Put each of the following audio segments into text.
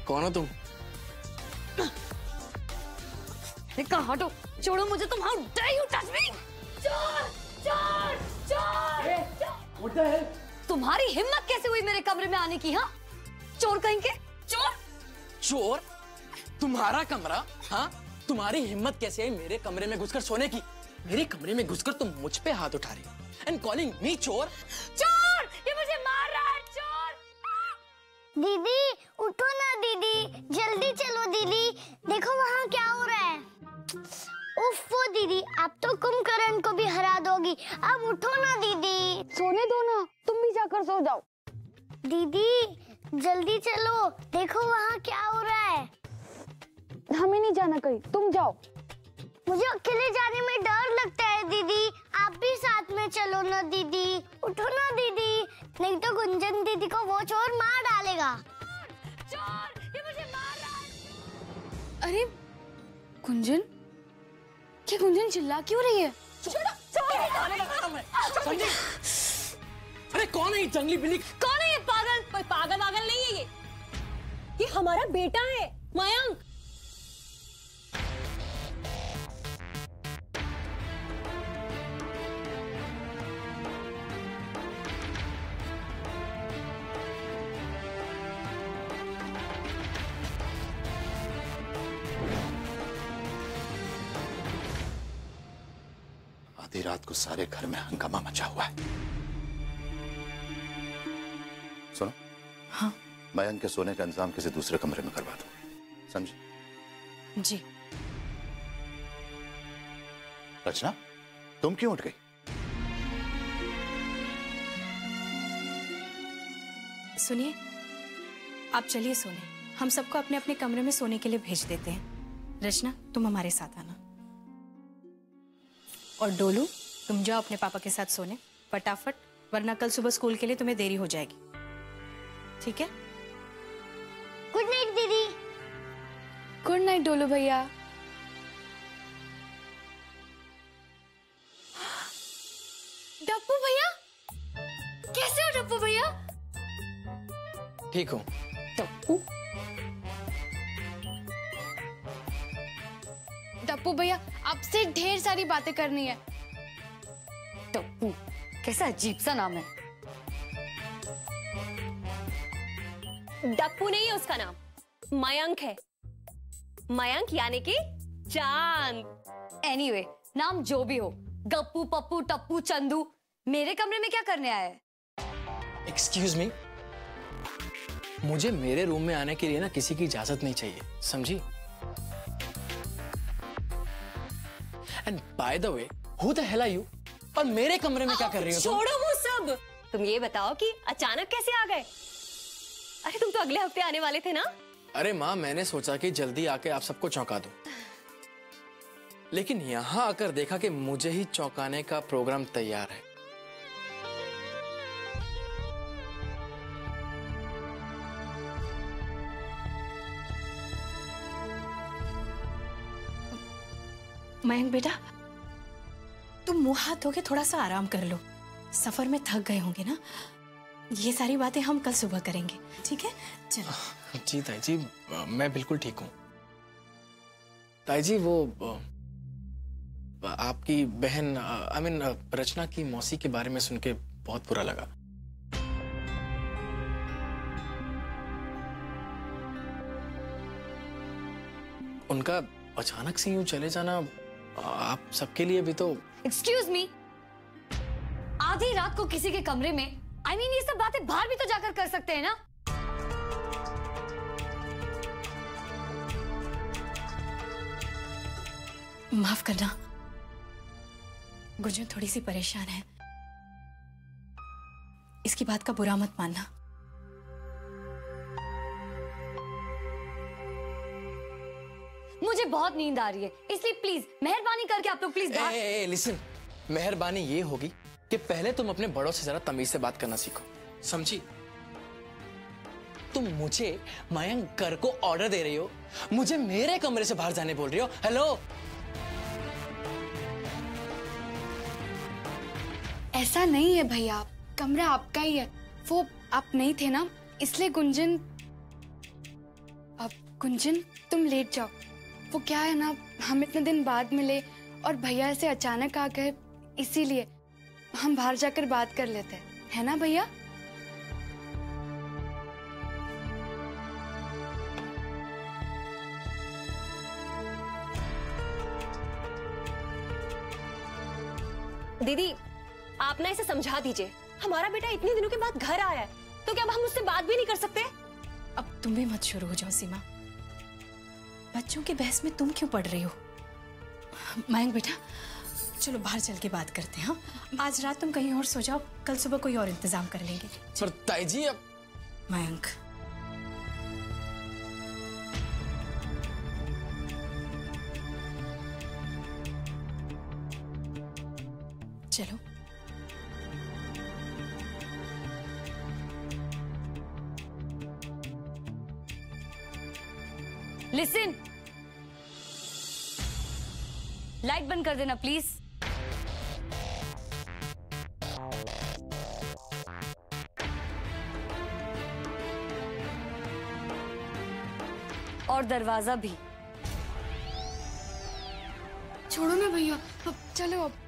कौन हो तुम? कहाँ हटो, छोड़ो मुझे तुम। How dare you touch me? चोर चोर चोर! What the hell? तुम्हारी हिम्मत कैसे हुई मेरे कमरे में आने की? हाँ, चोर कहेंगे, चोर! चोर? तुम्हारा कमरा? हाँ, तुम्हारी हिम्मत कैसे है मेरे कमरे में घुसकर सोने की? मेरे कमरे में घुसकर तुम मुझ पे हाथ उठा रही हो एंड कॉलिंग मी चोर? चोर! ये मुझे मार रहा है, चोर! दीदी उठो ना दीदी, जल्दी चलो दीदी, देखो वहाँ क्या हो रहा है। उफ़्फ़ो दीदी, आप तो कुंभकर्ण को भी हरा दोगी, अब उठो ना दीदी। सोने दो ना, तुम भी जाकर सो जाओ। दीदी जल्दी चलो, देखो वहाँ क्या हो रहा है। हमें नहीं जाना कहीं, तुम जाओ। मुझे अकेले जाने में डर लगता है दीदी, आप भी साथ में चलो ना दीदी। उठो ना दीदी, नहीं तो गुंजन दीदी को वो चोर मार डालेगा। चोर! ये मुझे मार रहा है। अरे गुंजन, क्या गुंजन चिल्ला क्यों रही है? अरे कौन है ये जंगली बिल्ली? कौन है ये पागल? कोई पागल वागल नहीं है ये हमारा बेटा है मयंक। आधी रात को सारे घर में हंगामा मचा हुआ है। सुनो। हाँ। मयंक के सोने का इंतजाम किसी दूसरे कमरे में करवा दो, समझे? जी। रचना, तुम क्यों उठ गई? सुनिए, आप चलिए सोने, हम सबको अपने अपने कमरे में सोने के लिए भेज देते हैं। रचना, तुम हमारे साथ आना। और डोलू, तुम जाओ अपने पापा के साथ सोने फटाफट, वरना कल सुबह स्कूल के लिए तुम्हें देरी हो जाएगी, ठीक है? गुड नाइट दीदी। गुड नाइट डोलू भैया। डप्पू भैया, कैसे हो डप्पू भैया? ठीक हूँ। डप्पू? डप्पू भैया, आपसे ढेर सारी बातें करनी है। डप्पू, कैसा अजीब सा नाम है। डप्पू नहीं है उसका नाम, मयंक है। मयंक यानी कि चांद। एनीवे, नाम जो भी हो, गप्पू पप्पू टप्पू चंदू, मेरे कमरे में क्या करने आया है? एक्सक्यूज मी, मुझे मेरे रूम में आने के लिए ना किसी की इजाजत नहीं चाहिए, समझी? And by the way, who the hell are you? और मेरे कमरे में क्या कर रही हो तुम? छोड़ो वो सब, तुम ये बताओ कि अचानक कैसे आ गए? अरे तुम तो अगले हफ्ते आने वाले थे ना? अरे माँ, मैंने सोचा कि जल्दी आके आप सबको चौंका दूं, लेकिन यहाँ आकर देखा कि मुझे ही चौंकाने का प्रोग्राम तैयार है। मयंक बेटा, तुम मुंह हाथ धो के थोड़ा सा आराम कर लो, सफर में थक गए होंगे ना। ये सारी बातें हम कल सुबह करेंगे, ठीक है? चलो। जी ताई जी, मैं बिल्कुल ठीक हूँ। ताई जी, वो आपकी बहन आई मीन रचना की मौसी के बारे में सुन के बहुत बुरा लगा। उनका अचानक से यूं चले जाना आप सबके लिए भी तो। एक्सक्यूज मी, आधी रात को किसी के कमरे में, आई मीन ये सब बातें बाहर भी तो जाकर कर सकते हैं ना? माफ करना, गुंजन थोड़ी सी परेशान है, इसकी बात का बुरा मत मानना। मुझे बहुत नींद आ रही है, इसलिए प्लीज मेहरबानी करके आप लोग प्लीज लिसन, मेहरबानी ये होगी कि पहले तुम अपने बड़ों से जरा तमीज से बात करना सीखो, समझी? तुम मुझे मयंक घर को ऑर्डर दे रही हो, मुझे मेरे कमरे से बाहर जाने बोल रही हो। हेलो, ऐसा नहीं है भैया, कमरा आपका ही है, वो आप नहीं थे ना, इसलिए गुंजन कुंजन तुम लेट जाओ। वो क्या है ना, हम इतने दिन बाद मिले और भैया ऐसे अचानक आ गए, इसीलिए हम बाहर जाकर बात कर लेते हैं, है ना भैया? दीदी आप ना इसे समझा दीजिए, हमारा बेटा इतने दिनों के बाद घर आया है, तो क्या अब हम उससे बात भी नहीं कर सकते? अब तुम भी मत शुरू हो जाओ सीमा। बच्चों के बहस में तुम क्यों पड़ रही हो? मयंक बेटा, चलो बाहर चल के बात करते हैं। हाँ, आज रात तुम कहीं और सो जाओ, कल सुबह कोई और इंतजाम कर लेंगे। पर ताई जी अब मयंक, चलो। लिसन, लाइट बंद कर देना प्लीज। और दरवाजा भी। छोड़ो ना भैया, अब चलो। अब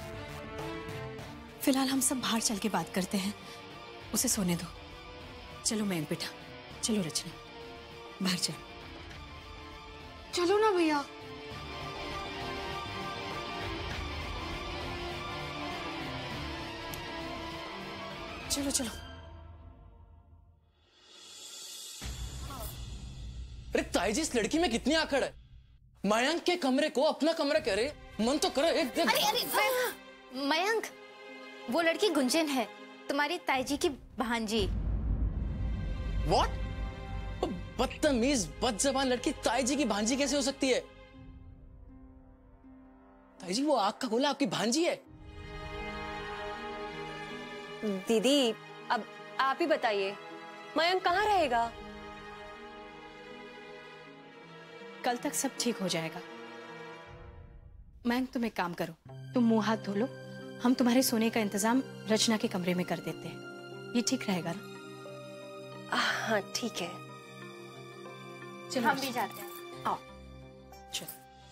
फिलहाल हम सब बाहर चल के बात करते हैं, उसे सोने दो। चलो मयंक बेटा, चलो रचना, बाहर चलो। चलो ना भैया। चलो चलो। अरे ताई जी, इस लड़की में कितनी आखड़ है। मयंक के कमरे को अपना कमरा कह रहे, मन तो करे एक दिन। अरे मयंक, वो लड़की गुंजन है, तुम्हारी ताई जी की भांजी। What? बदतमीज बदजबान लड़की ताई जी की भांजी कैसे हो सकती है? ताई जी, वो आग का गोला आपकी भांजी है? दीदी अब आप ही बताइए, मयंक कहाँ रहेगा? कल तक सब ठीक हो जाएगा। मयंक तुम एक काम करो, तुम मुंह हाथ धो लो, हम तुम्हारे सोने का इंतजाम रचना के कमरे में कर देते हैं। ये ठीक रहेगा ना? हाँ ठीक है। चलो हम भी जाते हैं। आओ, चलो।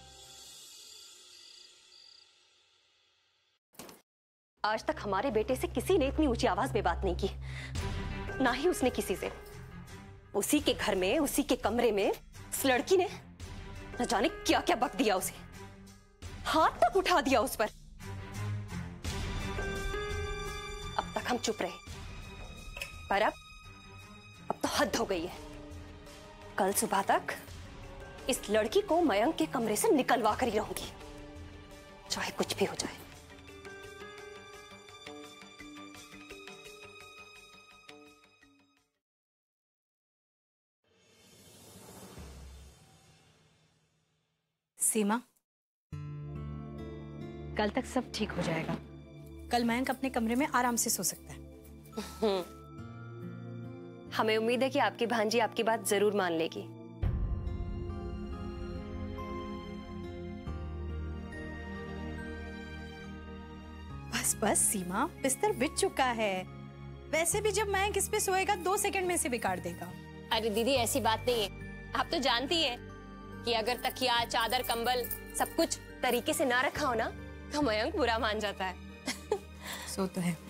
आज तक हमारे बेटे से किसी ने इतनी ऊंची आवाज में बात नहीं की, ना ही उसने किसी से। उसी के घर में, उसी के कमरे में इस लड़की ने न जाने क्या क्या बक दिया उसे, हाथ तक उठा दिया उस पर। अब तक हम चुप रहे, पर अब तो हद हो गई है। कल सुबह तक इस लड़की को मयंक के कमरे से निकलवा कर ही रहूंगी, चाहे कुछ भी हो जाए। सीमा, कल तक सब ठीक हो जाएगा। कल मयंक अपने कमरे में आराम से सो सकता है। हमें उम्मीद है कि आपकी भांजी आपकी बात जरूर मान लेगी। बस बस सीमा, बिस्तर बिछ चुका है। वैसे भी जब मयंक इस पे सोएगा 2 सेकंड में से बिगाड़ देगा। अरे दीदी ऐसी बात नहीं है, आप तो जानती हैं कि अगर तकिया, चादर, कंबल सब कुछ तरीके से ना रखा हो ना, तो मयंक बुरा मान जाता है। सो तो है।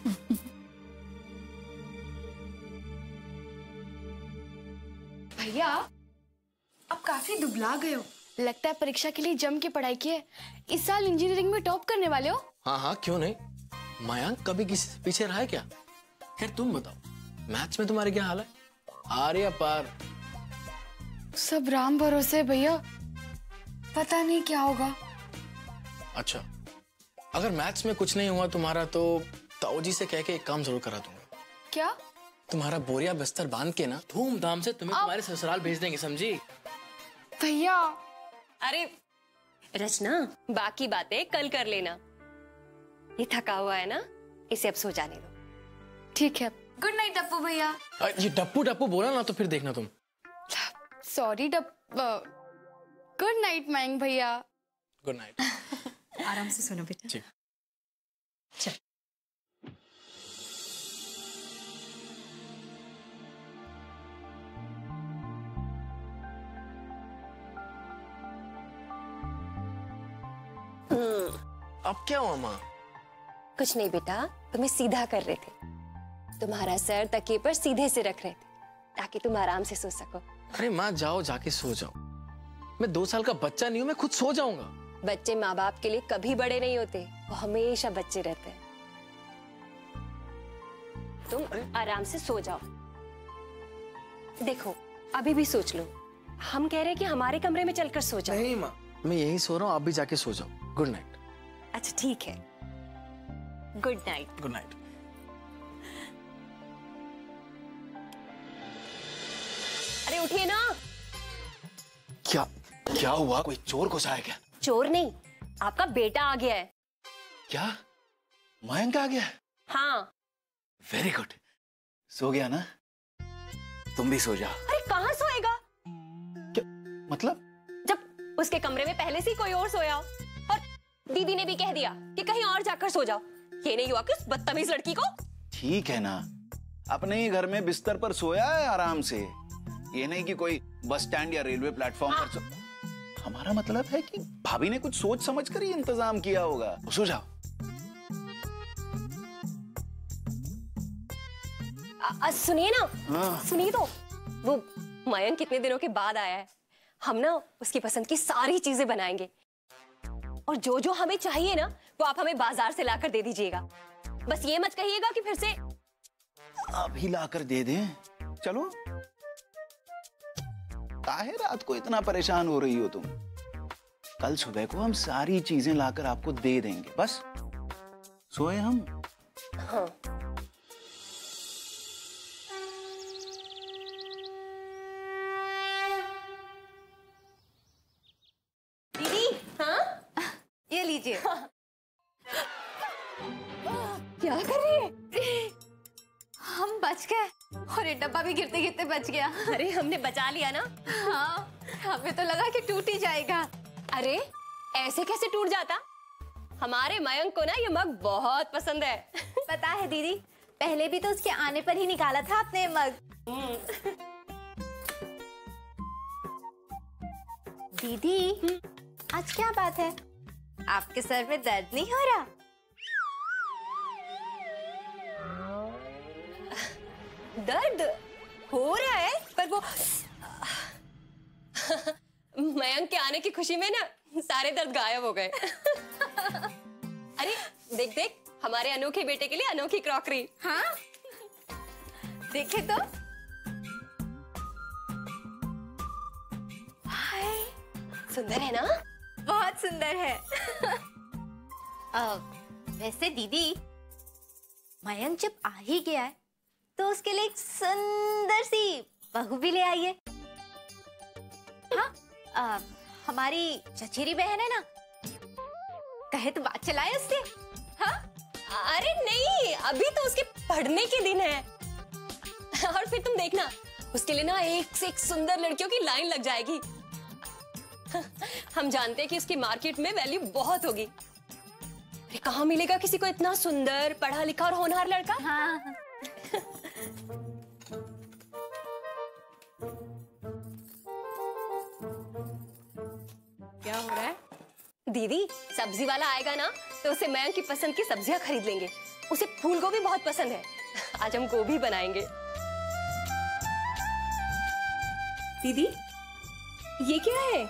भैया अब काफी दुबला गए हो, लगता है परीक्षा के लिए जम के पढ़ाई की है। इस साल इंजीनियरिंग में टॉप करने वाले हो। हाँ हाँ, क्यों नहीं। मयंक कभी किसी से पीछे रहा है क्या? खैर तुम बताओ, मैथ्स में तुम्हारे क्या हाल है? आर्या पार। सब राम भरोसे भैया, पता नहीं क्या होगा। अच्छा, अगर मैथ्स में कुछ नहीं हुआ तुम्हारा तो ताऊ जी से कह के एक काम जरूर करा दूंगा। क्या? तुम्हारा बोरिया बिस्तर बांध के ना धूमधाम से तुम्हें तुम्हारे ससुराल भेज देंगे, समझी? भैया अरे रचना, बाकी बातें कल कर लेना। ये थका हुआ है ना, इसे अब सो जाने दो। ठीक है। गुड नाइट डप्पू भैया। ये डप्पू डप्पू बोला ना तो फिर देखना तुम। सॉरी गुड नाइट मयंक भैया। Good night. आराम से सुनो बेटा। ठीक। चल। अब क्या हुआ माँ? कुछ नहीं बेटा, तुम्हें सीधा कर रहे थे। तुम्हारा सर तकिए पर सीधे से रख रहे थे ताकि तुम आराम से सो सको। अरे माँ जाओ, जाके सो जाओ। मैं 2 साल का बच्चा नहीं हूँ, मैं खुद सो जाऊंगा। बच्चे माँ बाप के लिए कभी बड़े नहीं होते, वो हमेशा बच्चे रहते हैं। तुम आराम से सो जाओ। देखो अभी भी सोच लो, हम कह रहे हैं कि हमारे कमरे में चलकर सो जाओ। नहीं माँ, मैं यही सो रहा हूँ, आप भी जाके सो जाओ। Good night. अच्छा ठीक है, गुड नाइट। Good night. अरे उठिए ना। क्या क्या हुआ? कोई चोर घुसा है क्या? चोर नहीं, आपका बेटा आ गया है। क्या मयंक आ गया? हाँ। Very good. सो गया ना? तुम भी सो जाओ। अरे कहाँ सोएगा? क्या मतलब? जब उसके कमरे में पहले से ही कोई और सोया हो, और दीदी ने भी कह दिया कि कहीं और जाकर सो जाओ। ये नहीं हुआ कि उस बदतमीज लड़की को? ठीक है ना, अपने ही घर में बिस्तर पर सोया है आराम से। ये नहीं कि कोई बस स्टैंड या रेलवे प्लेटफॉर्म पर हमारा मतलब है कि भाभी ने कुछ सोच समझ कर ही इंतजाम किया होगा। सो जाओ। सुनिए ना। हाँ। सुनिए तो, वो मयंक कितने दिनों के बाद आया है। हम ना उसकी पसंद की सारी चीजें बनाएंगे, और जो जो हमें चाहिए ना वो आप हमें बाजार से लाकर दे दीजिएगा। बस ये मत कहिएगा कि फिर से अभी लाकर दे दें। चलो, काहे रात को इतना परेशान हो रही हो तुम? कल सुबह को हम सारी चीजें लाकर आपको दे देंगे। बस सोए हम। हाँ। दीदी। हाँ ये लीजिए। क्या कर रही है? हम बच गए, और ये डब्बा भी गिरते गिरते बच गया। अरे हमने बचा लिया ना। हाँ, हमें तो लगा कि टूट ही जाएगा। अरे ऐसे कैसे टूट जाता? हमारे मयंक को ना ये मग बहुत पसंद है। पता है दीदी, पहले भी तो उसके आने पर ही निकाला था आपने मग। दीदी, आज क्या बात है? आपके सर में दर्द नहीं हो रहा? दर्द हो रहा है, पर वो मयंक के आने की खुशी में ना सारे दर्द गायब हो गए। अरे देख देख, हमारे अनोखे बेटे के लिए अनोखी क्रॉकरी। हाँ, देखे तो। हाय, सुंदर है ना? बहुत सुंदर है। वैसे दीदी, मयंक जब आ ही गया है तो उसके लिए एक सुंदर सी बहू भी ले आइए। हाँ, हमारी चचेरी बहन है ना, कहे तो बात चलाए उससे। हाँ? अरे नहीं, अभी तो उसके पढ़ने के दिन है। और फिर तुम देखना, उसके लिए ना एक से एक सुंदर लड़कियों की लाइन लग जाएगी। हम जानते हैं कि उसकी मार्केट में वैल्यू बहुत होगी। अरे कहाँ मिलेगा किसी को इतना सुंदर, पढ़ा लिखा और होनहार लड़का? हाँ। क्या हो रहा है? दीदी, सब्जी वाला आएगा ना तो उसे मयंक की पसंद की सब्जियां खरीद लेंगे। उसे फूल गोभी बहुत पसंद है। आज हम गोभी बनाएंगे। दीदी, ये क्या है?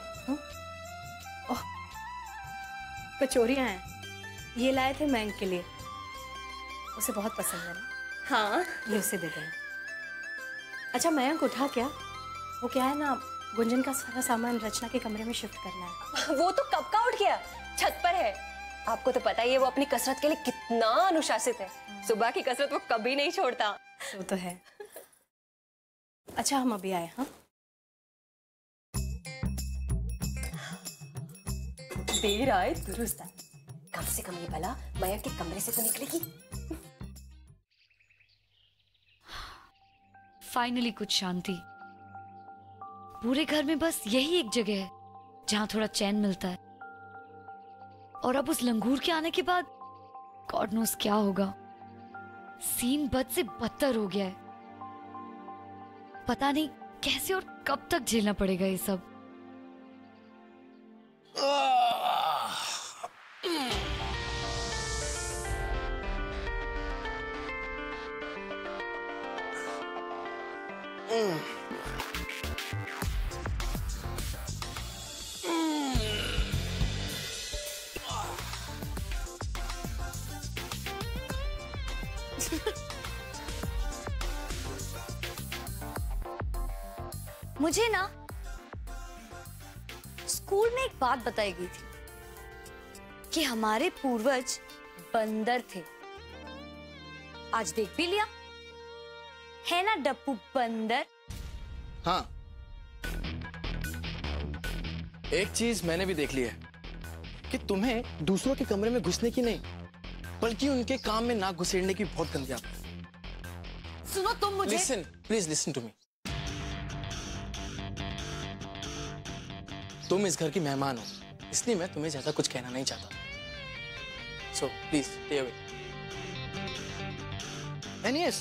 कचौरियां हैं, ये लाए थे मयंक के लिए, उसे बहुत पसंद है ना। हाँ, ये उसे दे देना। अच्छा मयंक उठा क्या? वो क्या है ना, गुंजन का सारा सामान रचना के कमरे में शिफ्ट करना है। वो तो कब का उठ गया, छत पर है। आपको तो पता ही है वो अपनी कसरत के लिए कितना अनुशासित है। सुबह की कसरत वो कभी नहीं छोड़ता। वो तो है। अच्छा हम अभी आए। हाँ, देर आए दुरुस्त आए। कम से कम ये भला मयंक के कमरे से तो निकलेगी। फाइनली कुछ शांति। पूरे घर में बस यही एक जगह है जहां थोड़ा चैन मिलता है। और अब उस लंगूर के आने के बाद गॉड नोस क्या होगा। सीन बद से बदतर हो गया है। पता नहीं कैसे और कब तक झेलना पड़ेगा ये सब। मुझे ना स्कूल में एक बात बताई गई थी कि हमारे पूर्वज बंदर थे। आज देख भी लिया है ना डप्पू बंदर। हाँ, एक चीज मैंने भी देख ली है कि तुम्हें दूसरों के कमरे में घुसने की नहीं, बल्कि उनके काम में नाक घुसेड़ने की बहुत गंदी आदत है। सुनो तुम मुझे listen, please listen to me. तुम इस घर की मेहमान हो, इसलिए मैं तुम्हें ज्यादा कुछ कहना नहीं चाहता। So please stay away. And yes,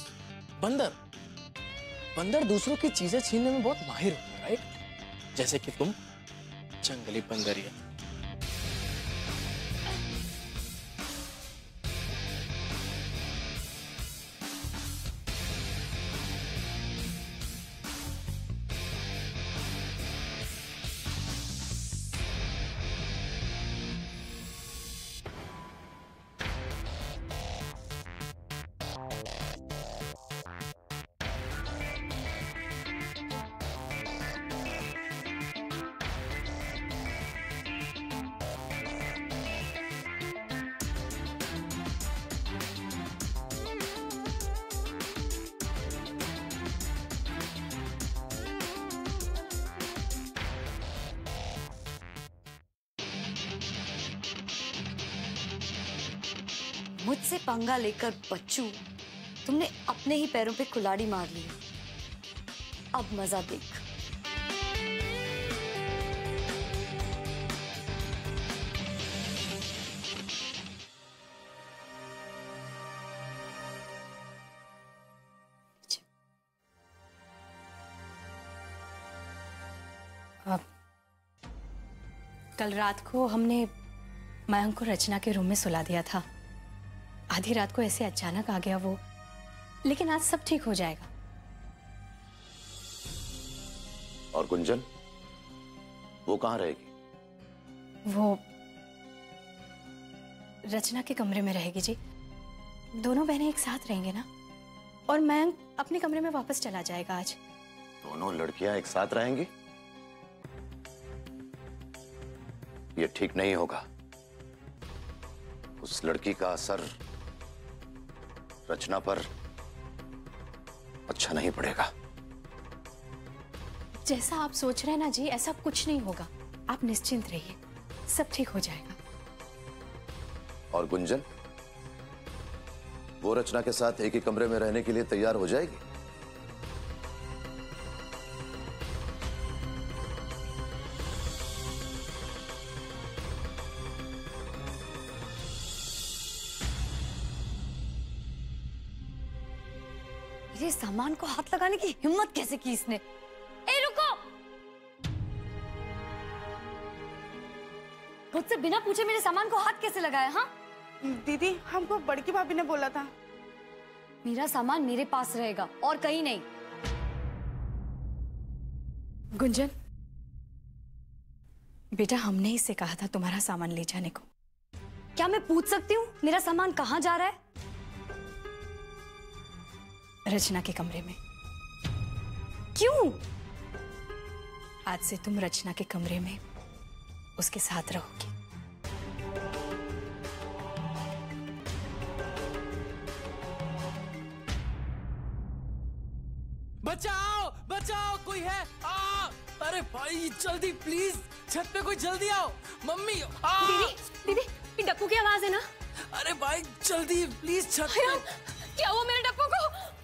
बंदर दूसरों की चीजें छीनने में बहुत माहिर होते हैं, राइट? जैसे कि तुम जंगली बंदरिया। मुझसे पंगा लेकर बच्चू तुमने अपने ही पैरों पे कुल्हाड़ी मार ली। अब मजा देख। कल रात को हमने मयंक को रचना के रूम में सुला दिया था। आधी रात को ऐसे अचानक आ गया वो, लेकिन आज सब ठीक हो जाएगा। और गुंजन, वो कहाँ रहेगी? वो रचना के कमरे में रहेगी जी। दोनों बहनें एक साथ रहेंगे ना, और मयंक अपने कमरे में वापस चला जाएगा आज। दोनों लड़कियां एक साथ रहेंगी? ये ठीक नहीं होगा। उस लड़की का असर रचना पर अच्छा नहीं पड़ेगा। जैसा आप सोच रहे हैं ना जी, ऐसा कुछ नहीं होगा। आप निश्चिंत रहिए, सब ठीक हो जाएगा। और गुंजन, वो रचना के साथ एक ही कमरे में रहने के लिए तैयार हो जाएगी? मेरे सामान को हाथ लगाने की हिम्मत कैसे की इसने? ए रुको! खुद से बिना पूछे मेरे सामान को हाथ कैसे लगाया? हाँ दीदी, हमको बड़की भाभी ने बोला था। मेरा सामान मेरे पास रहेगा और कहीं नहीं। गुंजन बेटा, हमने इससे कहा था तुम्हारा सामान ले जाने को। क्या मैं पूछ सकती हूँ मेरा सामान कहाँ जा रहा है? रचना के कमरे में। क्यों? आज से तुम रचना के कमरे में उसके साथ रहोगी। बचाओ बचाओ, कोई है? अरे भाई जल्दी प्लीज, छत पे कोई जल्दी आओ। मम्मी दीदी, ये डप्पू की आवाज है ना? अरे भाई जल्दी प्लीज छत पे। क्या हुआ मेरे डप्पू को?